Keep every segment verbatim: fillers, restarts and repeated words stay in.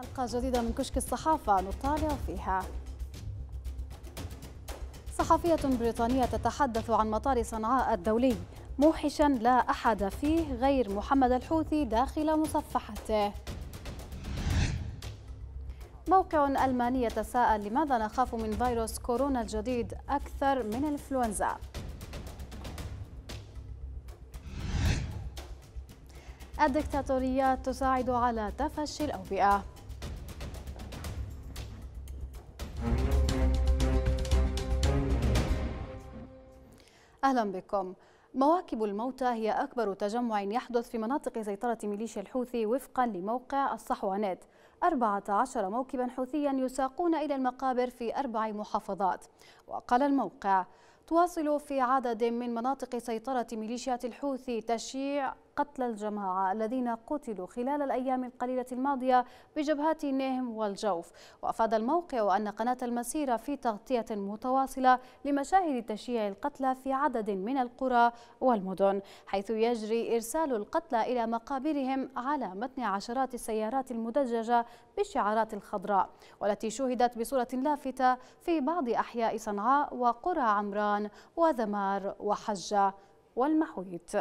حلقة جديدة من كشك الصحافة نطالع فيها. صحفية بريطانية تتحدث عن مطار صنعاء الدولي موحشا لا أحد فيه غير محمد الحوثي داخل مصفحته. موقع ألماني يتساءل لماذا نخاف من فيروس كورونا الجديد أكثر من الإنفلونزا. الدكتاتوريات تساعد على تفشي الأوبئة. أهلا بكم. مواكب الموتى هي أكبر تجمع يحدث في مناطق سيطرة ميليشيا الحوثي وفقا لموقع الصحوانات. أربعة عشر موكبا حوثيا يساقون إلى المقابر في أربع محافظات. وقال الموقع: تواصل في عدد من مناطق سيطرة ميليشيات الحوثي تشييع قتل الجماعة الذين قتلوا خلال الأيام القليلة الماضية بجبهات نهم والجوف. وأفاد الموقع أن قناة المسيرة في تغطية متواصلة لمشاهد تشييع القتلى في عدد من القرى والمدن، حيث يجري إرسال القتلى إلى مقابرهم على متن عشرات السيارات المدججة بالشعارات الخضراء، والتي شوهدت بصورة لافتة في بعض أحياء صنعاء وقرى عمران وذمار وحجة والمحويت.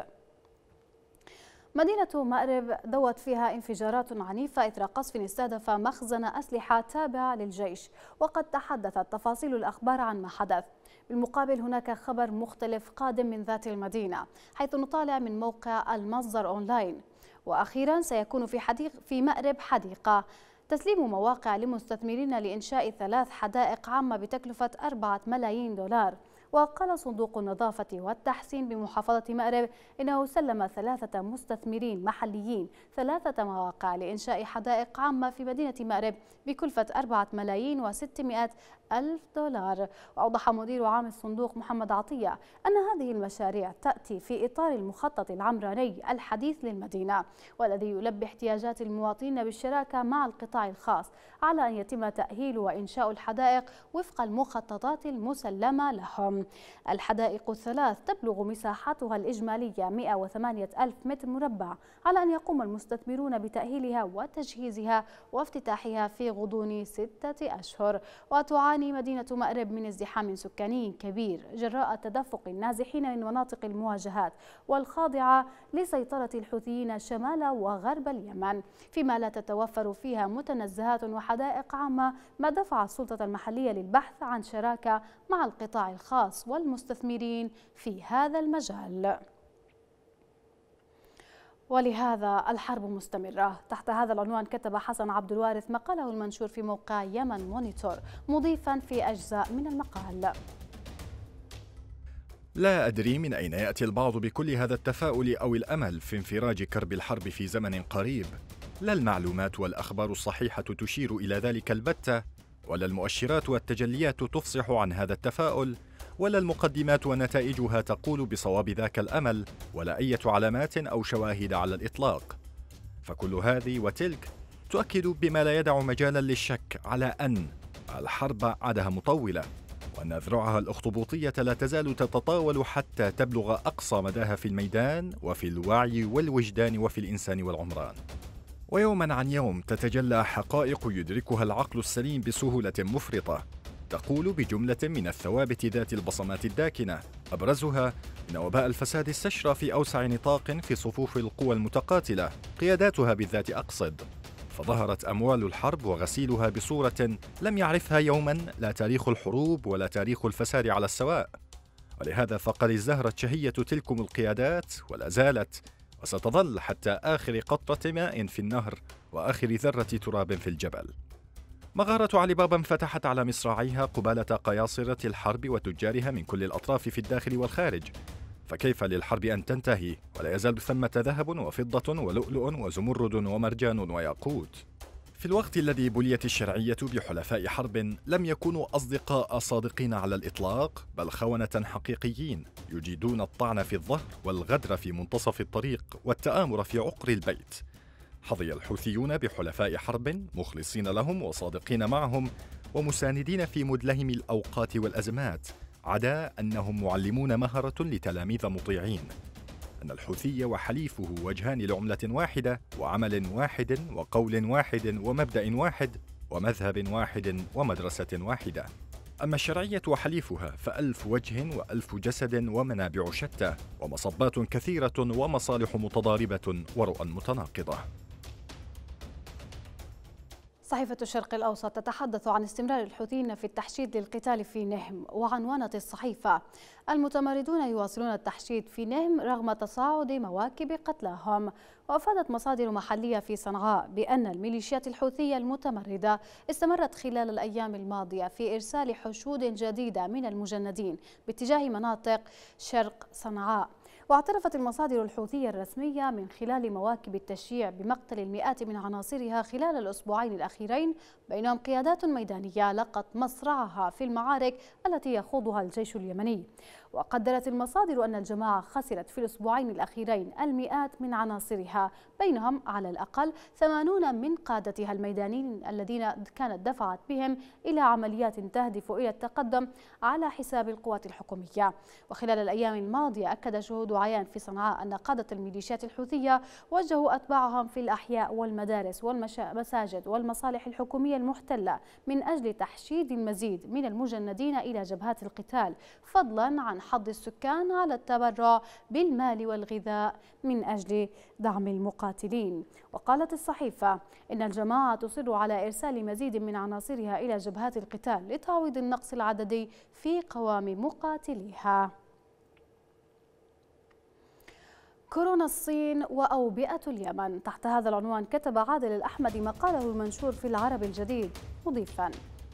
مدينة مأرب دوت فيها انفجارات عنيفة إثر قصف استهدف مخزن أسلحة تابع للجيش، وقد تحدثت تفاصيل الأخبار عن ما حدث. بالمقابل هناك خبر مختلف قادم من ذات المدينة، حيث نطالع من موقع المصدر أونلاين. وأخيرا سيكون في حديق في مأرب حديقة تسليم مواقع لمستثمرين لإنشاء ثلاث حدائق عامة بتكلفة أربعة ملايين دولار. وقال صندوق النظافة والتحسين بمحافظة مأرب إنه سلم ثلاثة مستثمرين محليين ثلاثة مواقع لإنشاء حدائق عامة في مدينة مأرب بكلفة أربعة ملايين وستمائة ألف دولار. وأوضح مدير عام الصندوق محمد عطية أن هذه المشاريع تأتي في إطار المخطط العمراني الحديث للمدينة، والذي يلبي احتياجات المواطنين بالشراكة مع القطاع الخاص على أن يتم تأهيل وإنشاء الحدائق وفق المخططات المسلمة لهم. الحدائق الثلاث تبلغ مساحتها الإجمالية مئة وثمانية ألف متر مربع، على أن يقوم المستثمرون بتأهيلها وتجهيزها وافتتاحها في غضون ستة أشهر. وتعاني مدينة مأرب من ازدحام سكاني كبير جراء تدفق النازحين من مناطق المواجهات والخاضعة لسيطرة الحوثيين شمال وغرب اليمن، فيما لا تتوفر فيها متنزهات وحدائق عامة، ما دفع السلطة المحلية للبحث عن شراكة مع القطاع الخاص والمستثمرين في هذا المجال. ولهذا الحرب مستمرة. تحت هذا العنوان كتب حسن عبد الوارث مقاله المنشور في موقع يمن مونيتور، مضيفا في أجزاء من المقال: لا أدري من أين يأتي البعض بكل هذا التفاؤل أو الأمل في انفراج كرب الحرب في زمن قريب. لا المعلومات والأخبار الصحيحة تشير إلى ذلك البتة، ولا المؤشرات والتجليات تفصح عن هذا التفاؤل، ولا المقدمات ونتائجها تقول بصواب ذاك الأمل، ولا أي علامات أو شواهد على الإطلاق. فكل هذه وتلك تؤكد بما لا يدع مجالا للشك على أن الحرب عادها مطولة، وأن أذرعها الأخطبوطية لا تزال تتطاول حتى تبلغ أقصى مداها في الميدان وفي الوعي والوجدان وفي الإنسان والعمران. ويوما عن يوم تتجلى حقائق يدركها العقل السليم بسهولة مفرطة، تقول بجملة من الثوابت ذات البصمات الداكنة، أبرزها أن وباء الفساد استشرى في أوسع نطاق في صفوف القوى المتقاتلة، قياداتها بالذات أقصد، فظهرت أموال الحرب وغسيلها بصورة لم يعرفها يوما لا تاريخ الحروب ولا تاريخ الفساد على السواء. ولهذا فقد ازدهرت شهية تلكم القيادات ولا زالت، وستظل حتى آخر قطرة ماء في النهر وآخر ذرة تراب في الجبل. مغارة علي بابا انفتحت على مصراعيها قبالة قياصرة الحرب وتجارها من كل الأطراف في الداخل والخارج، فكيف للحرب أن تنتهي ولا يزال ثمة ذهب وفضة ولؤلؤ وزمرد ومرجان وياقوت؟ في الوقت الذي بليت الشرعية بحلفاء حرب لم يكونوا أصدقاء صادقين على الإطلاق، بل خونة حقيقيين يجيدون الطعن في الظهر والغدر في منتصف الطريق والتآمر في عقر البيت. حظي الحوثيون بحلفاء حرب مخلصين لهم وصادقين معهم ومساندين في مدلهم الأوقات والأزمات، عدا أنهم معلمون مهرة لتلاميذ مطيعين. أن الحوثي وحليفه وجهان لعملة واحدة وعمل واحد وقول واحد ومبدأ واحد ومذهب واحد ومدرسة واحدة. أما الشرعية وحليفها فألف وجه وألف جسد ومنابع شتى ومصبات كثيرة ومصالح متضاربة ورؤى متناقضة. صحيفة الشرق الأوسط تتحدث عن استمرار الحوثيين في التحشيد للقتال في نهم، وعنونت الصحيفة: المتمردون يواصلون التحشيد في نهم رغم تصاعد مواكب قتلاهم. وأفادت مصادر محلية في صنعاء بأن الميليشيات الحوثية المتمردة استمرت خلال الأيام الماضية في إرسال حشود جديدة من المجندين باتجاه مناطق شرق صنعاء. واعترفت المصادر الحوثية الرسمية من خلال مواكب التشييع بمقتل المئات من عناصرها خلال الأسبوعين الأخيرين، بينهم قيادات ميدانية لقت مصرعها في المعارك التي يخوضها الجيش اليمني. وقدرت المصادر أن الجماعة خسرت في الأسبوعين الأخيرين المئات من عناصرها، بينهم على الأقل ثمانون من قادتها الميدانيين الذين كانت دفعت بهم إلى عمليات تهدف إلى التقدم على حساب القوات الحكومية. وخلال الأيام الماضية أكد شهود عيان في صنعاء أن قادة الميليشيات الحوثية وجهوا أتباعهم في الأحياء والمدارس والمساجد والمصالح الحكومية المحتلة من أجل تحشيد المزيد من المجندين إلى جبهات القتال، فضلا عن حض السكان على التبرع بالمال والغذاء من أجل دعم المقاتلين. وقالت الصحيفة إن الجماعة تصر على إرسال مزيد من عناصرها إلى جبهات القتال لتعويض النقص العددي في قوام مقاتليها. كورونا الصين وأوبئة اليمن. تحت هذا العنوان كتب عادل الأحمد مقاله المنشور في العرب الجديد مضيفا: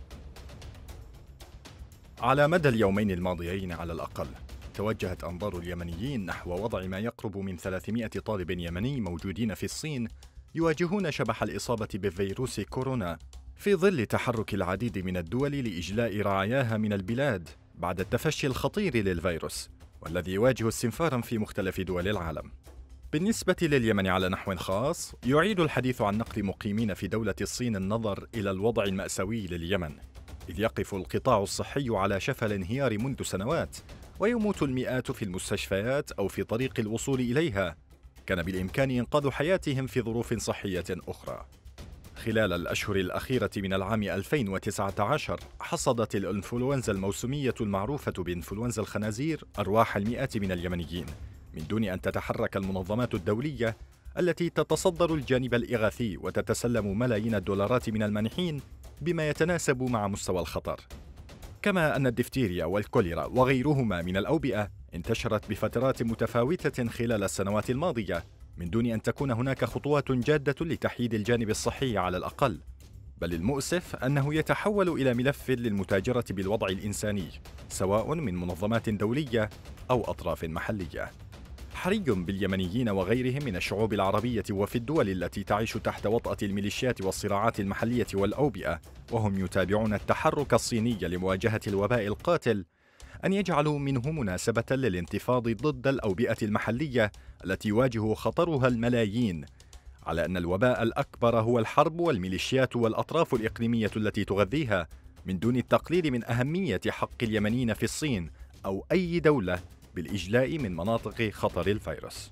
على مدى اليومين الماضيين على الأقل توجهت أنظار اليمنيين نحو وضع ما يقرب من ثلاثمئة طالب يمني موجودين في الصين يواجهون شبح الإصابة بفيروس كورونا، في ظل تحرك العديد من الدول لإجلاء رعاياها من البلاد بعد التفشي الخطير للفيروس، والذي يواجه استنفارا في مختلف دول العالم. بالنسبة لليمن على نحو خاص، يعيد الحديث عن نقل مقيمين في دولة الصين النظر إلى الوضع المأساوي لليمن، إذ يقف القطاع الصحي على شفا الانهيار منذ سنوات، ويموت المئات في المستشفيات أو في طريق الوصول إليها. كان بالإمكان إنقاذ حياتهم في ظروف صحية أخرى. خلال الأشهر الأخيرة من العام ألفين وتسعة عشر حصدت الإنفلونزا الموسمية المعروفة بإنفلونزا الخنازير أرواح المئات من اليمنيين، من دون أن تتحرك المنظمات الدولية التي تتصدر الجانب الإغاثي وتتسلم ملايين الدولارات من المانحين بما يتناسب مع مستوى الخطر. كما أن الدفتيريا والكوليرا وغيرهما من الأوبئة انتشرت بفترات متفاوتة خلال السنوات الماضية، من دون أن تكون هناك خطوات جادة لتحييد الجانب الصحي على الأقل، بل المؤسف أنه يتحول إلى ملف للمتاجرة بالوضع الإنساني، سواء من منظمات دولية أو أطراف محلية. حري باليمنيين وغيرهم من الشعوب العربية وفي الدول التي تعيش تحت وطأة الميليشيات والصراعات المحلية والأوبئة، وهم يتابعون التحرك الصيني لمواجهة الوباء القاتل، أن يجعلوا منه مناسبة للانتفاض ضد الأوبئة المحلية التي يواجه خطرها الملايين، على أن الوباء الأكبر هو الحرب والميليشيات والأطراف الإقليمية التي تغذيها، من دون التقليل من أهمية حق اليمنيين في الصين أو أي دولة بالإجلاء من مناطق خطر الفيروس.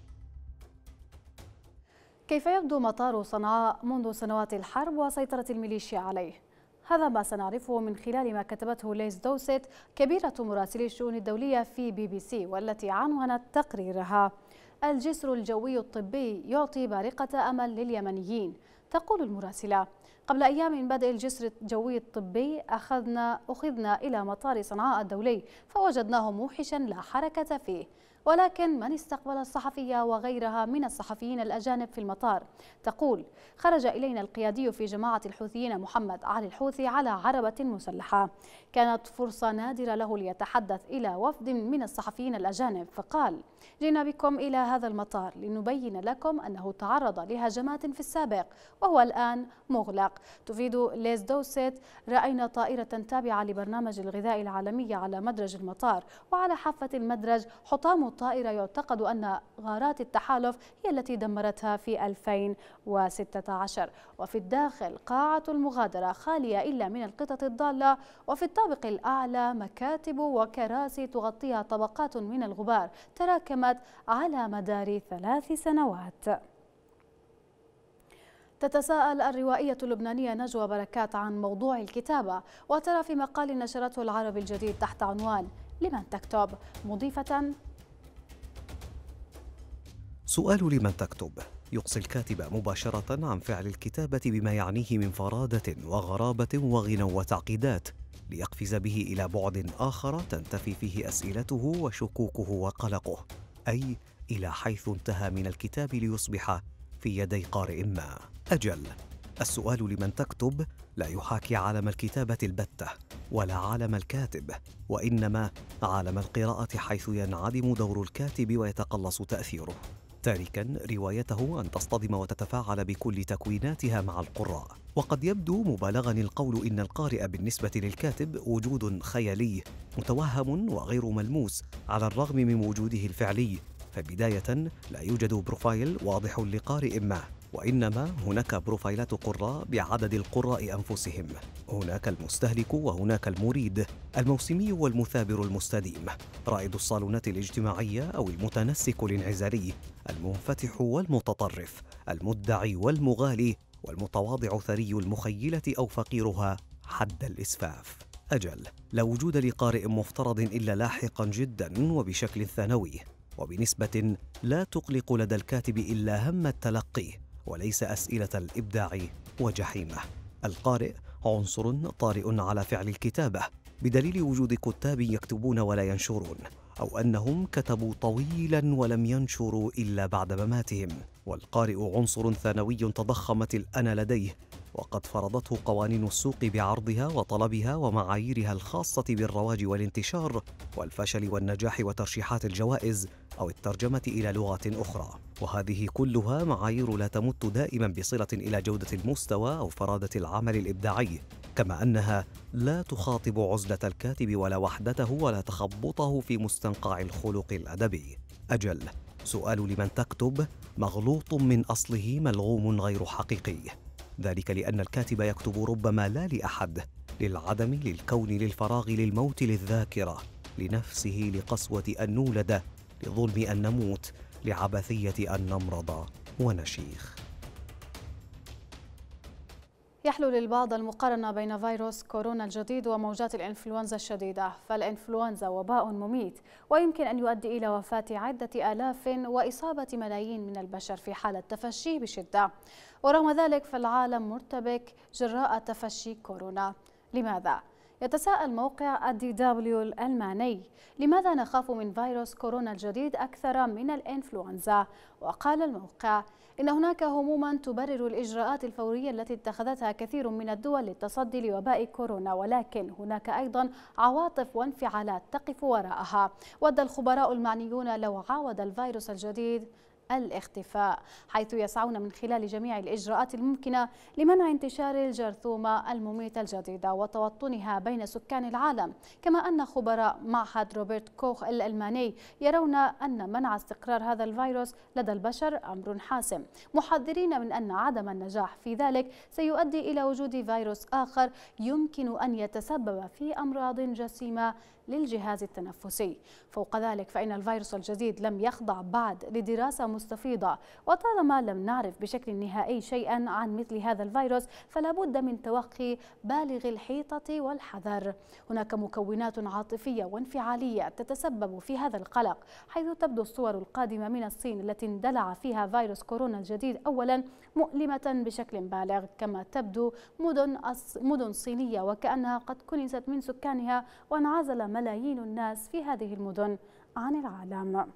كيف يبدو مطار صنعاء منذ سنوات الحرب وسيطرة الميليشيا عليه؟ هذا ما سنعرفه من خلال ما كتبته ليز دوسيت كبيرة مراسلي الشؤون الدولية في بي بي سي، والتي عنونت تقريرها: الجسر الجوي الطبي يعطي بارقة أمل لليمنيين. تقول المراسلة: قبل أيام من بدء الجسر الجوي الطبي أخذنا أخذنا إلى مطار صنعاء الدولي فوجدناه موحشا لا حركة فيه، ولكن من استقبل الصحفية وغيرها من الصحفيين الأجانب في المطار؟ تقول: خرج إلينا القيادي في جماعة الحوثيين محمد علي الحوثي على عربة مسلحة، كانت فرصة نادرة له ليتحدث إلى وفد من الصحفيين الأجانب، فقال: جئنا بكم إلى هذا المطار لنبين لكم أنه تعرض لهجمات في السابق وهو الآن مغلق. تفيد ليز دوسيت: رأينا طائرة تابعة لبرنامج الغذاء العالمي على مدرج المطار، وعلى حافة المدرج حطام الطائرة يعتقد أن غارات التحالف هي التي دمرتها في ألفين وستة عشر. وفي الداخل قاعة المغادرة خالية إلا من القطط الضالة، وفي الطابق الأعلى مكاتب وكراسي تغطيها طبقات من الغبار تراكمت على مدار ثلاث سنوات. تتساءل الروائية اللبنانية نجوى بركات عن موضوع الكتابة، وترى في مقال نشرته العربي الجديد تحت عنوان لمن تكتب مضيفة: سؤال لمن تكتب يقصي الكاتب مباشرة عن فعل الكتابة بما يعنيه من فرادة وغرابة وغنى وتعقيدات، ليقفز به إلى بعد آخر تنتفي فيه أسئلته وشكوكه وقلقه، أي إلى حيث انتهى من الكتاب ليصبح في يدي قارئ ما. أجل، السؤال لمن تكتب لا يحاكي عالم الكتابة البتة ولا عالم الكاتب، وإنما عالم القراءة، حيث ينعدم دور الكاتب ويتقلص تأثيره، تاركا روايته أن تصطدم وتتفاعل بكل تكويناتها مع القراء. وقد يبدو مبالغا القول إن القارئ بالنسبة للكاتب وجود خيالي متوهم وغير ملموس على الرغم من وجوده الفعلي، فبداية لا يوجد بروفايل واضح لقارئ ما، وإنما هناك بروفايلات قراء بعدد القراء أنفسهم، هناك المستهلك وهناك المريد، الموسمي والمثابر المستديم، رائد الصالونات الاجتماعية أو المتنسك الانعزالي، المنفتح والمتطرف، المدعي والمغالي، والمتواضع ثري المخيلة أو فقيرها حد الإسفاف. أجل، لا وجود لقارئ مفترض إلا لاحقا جدا وبشكل ثانوي، وبنسبة لا تقلق لدى الكاتب إلا هم التلقي وليس أسئلة الإبداع وجحيمه. القارئ عنصر طارئ على فعل الكتابة، بدليل وجود كتاب يكتبون ولا ينشرون، أو أنهم كتبوا طويلا ولم ينشروا إلا بعد مماتهم. والقارئ عنصر ثانوي تضخمت الأنا لديه، وقد فرضته قوانين السوق بعرضها وطلبها ومعاييرها الخاصة بالرواج والانتشار والفشل والنجاح وترشيحات الجوائز أو الترجمة إلى لغة أخرى، وهذه كلها معايير لا تمت دائما بصلة إلى جودة المستوى أو فرادة العمل الإبداعي، كما أنها لا تخاطب عزلة الكاتب ولا وحدته ولا تخبطه في مستنقع الخلق الأدبي. أجل، سؤال لمن تكتب مغلوط من أصله ملغوم غير حقيقي، ذلك لأن الكاتب يكتب ربما لا لأحد، للعدم، للكون، للفراغ، للموت، للذاكرة، لنفسه، لقسوة أن نولد، لظلم أن نموت، لعبثية أن نمرض ونشيخ. يحلو للبعض المقارنة بين فيروس كورونا الجديد وموجات الإنفلونزا الشديدة، فالإنفلونزا وباء مميت ويمكن أن يؤدي إلى وفاة عدة آلاف وإصابة ملايين من البشر في حالة تفشيه بشدة، ورغم ذلك فالعالم مرتبك جراء تفشي كورونا. لماذا؟ يتساءل موقع الدي دبليو الألماني: لماذا نخاف من فيروس كورونا الجديد أكثر من الإنفلونزا؟ وقال الموقع إن هناك هموما تبرر الإجراءات الفورية التي اتخذتها كثير من الدول للتصدي لوباء كورونا، ولكن هناك أيضا عواطف وانفعالات تقف وراءها. ود الخبراء المعنيون لو عاود الفيروس الجديد الاختفاء، حيث يسعون من خلال جميع الإجراءات الممكنة لمنع انتشار الجرثومة المميتة الجديدة وتوطنها بين سكان العالم. كما أن خبراء معهد روبرت كوخ الألماني يرون أن منع استقرار هذا الفيروس لدى البشر أمر حاسم، محذرين من أن عدم النجاح في ذلك سيؤدي إلى وجود فيروس آخر يمكن أن يتسبب في أمراض جسيمة للجهاز التنفسي. فوق ذلك فإن الفيروس الجديد لم يخضع بعد لدراسة مستفيضة، وطالما لم نعرف بشكل نهائي شيئا عن مثل هذا الفيروس فلا بد من توخي بالغ الحيطة والحذر. هناك مكونات عاطفية وانفعالية تتسبب في هذا القلق، حيث تبدو الصور القادمة من الصين التي اندلع فيها فيروس كورونا الجديد أولا مؤلمة بشكل بالغ، كما تبدو مدن مدن صينية وكأنها قد كنست من سكانها وانعزل ملايين الناس في هذه المدن عن العالم.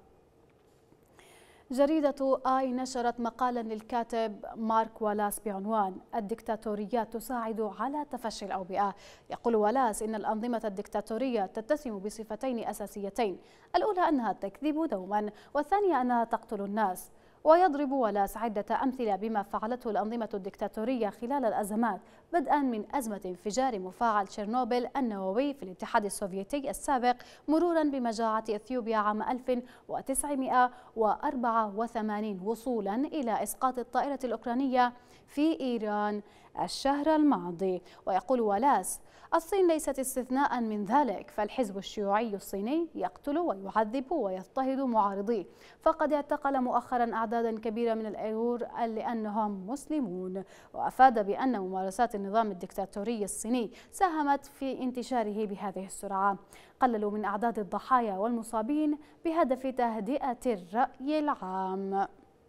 جريدة آي نشرت مقالا للكاتب مارك والاس بعنوان الدكتاتوريات تساعد على تفشي الأوبئة. يقول والاس إن الأنظمة الدكتاتورية تتسم بصفتين أساسيتين، الأولى أنها تكذب دوما، والثانية أنها تقتل الناس. ويضرب ولاس عدة أمثلة بما فعلته الأنظمة الدكتاتورية خلال الأزمات، بدءا من أزمة انفجار مفاعل تشيرنوبل النووي في الاتحاد السوفيتي السابق، مرورا بمجاعة إثيوبيا عام ألف وتسعمئة وأربعة وثمانين، وصولا إلى إسقاط الطائرة الأوكرانية في إيران الشهر الماضي. ويقول ولاس: الصين ليست استثناء من ذلك، فالحزب الشيوعي الصيني يقتل ويعذب ويضطهد معارضيه، فقد اعتقل مؤخرا أعدادا كبيرة من الأيغور لأنهم مسلمون. وأفاد بأن ممارسات النظام الدكتاتوري الصيني ساهمت في انتشاره بهذه السرعة. قللوا من أعداد الضحايا والمصابين بهدف تهدئة الرأي العام.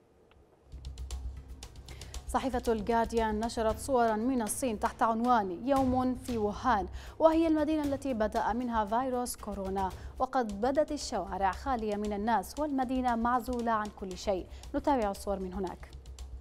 صحيفة الجارديان نشرت صورا من الصين تحت عنوان يوم في ووهان، وهي المدينة التي بدأ منها فيروس كورونا، وقد بدت الشوارع خالية من الناس والمدينة معزولة عن كل شيء. نتابع الصور من هناك.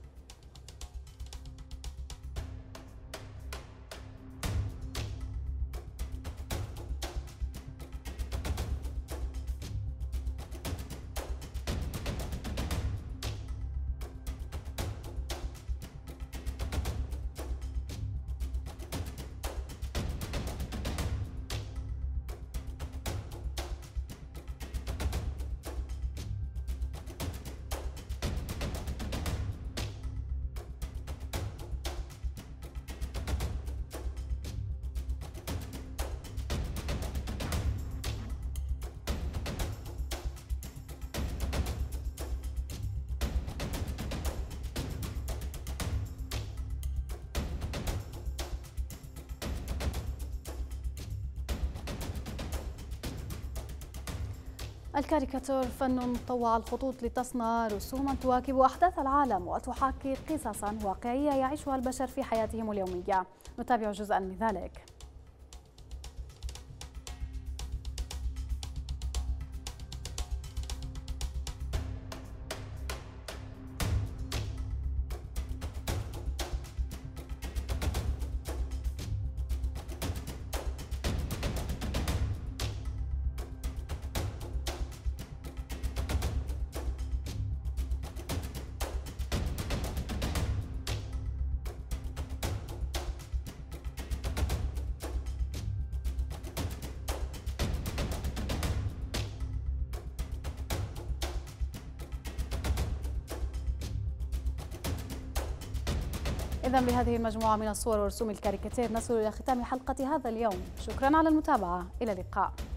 الكاريكاتور فن طوع الخطوط لتصنع رسوما تواكب أحداث العالم وتحاكي قصصا واقعية يعيشها البشر في حياتهم اليومية. نتابع جزءا من ذلك. إذن بهذه المجموعة من الصور ورسوم الكاريكاتير نصل إلى ختام حلقة هذا اليوم. شكرا على المتابعة، إلى اللقاء.